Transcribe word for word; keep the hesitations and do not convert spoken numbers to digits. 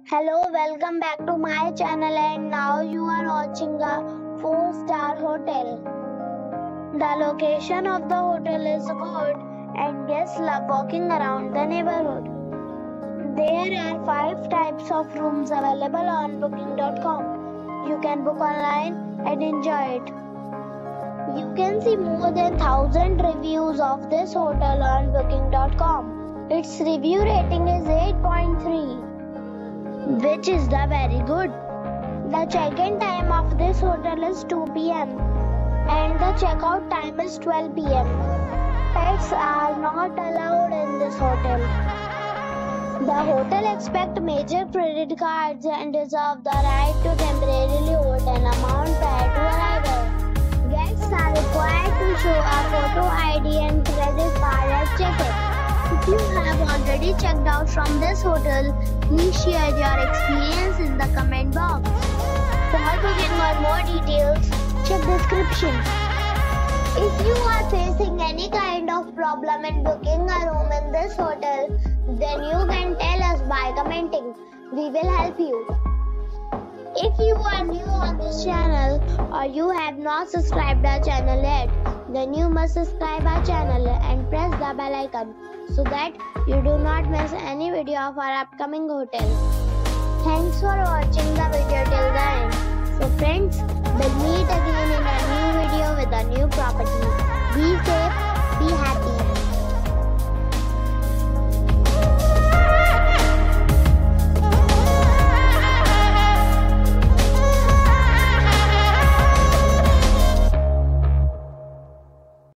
Hello, welcome back to my channel, and now you are watching a four star hotel. The location of the hotel is good and guests love walking around the neighborhood. There are five types of rooms available on booking dot com. You can book online and enjoy it. You can see more than one thousand reviews of this hotel on booking dot com. Its review rating is eight point three. Which is the very good. The check-in time of this hotel is two p m and the check-out time is twelve p m Pets are not allowed in this hotel. The hotel accepts major credit cards and reserves the right to temporarily hold an amount prior to arrival. Guests are required to show a photo I D and credit card at check-in. If you have already checked out from this hotel, please share your experience in the comment box. For booking or more details, check description. If you are facing any kind of problem in booking a room in this hotel, then you can tell us by commenting. We will help you. If you are new on this channel or you have not subscribed our channel yet, then you must subscribe our channel and press the bell icon so that you do not miss any video of our upcoming hotel. Thanks for watching the video till the end. So friends, we'll meet again in a new video with a new property. Be safe.